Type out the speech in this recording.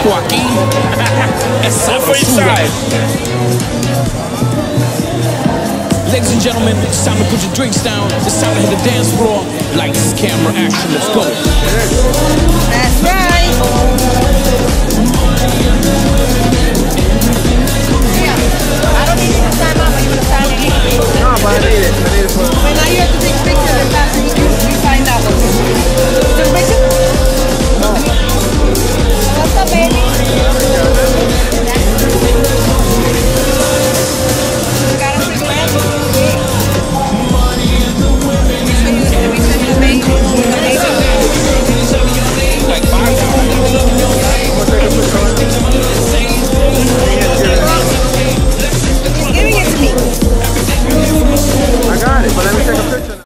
esto aquí es sabrosura. Ladies and gentlemen, it's time to put your drinks down. It's time to hit the dance floor. Lights, camera, action, let's go.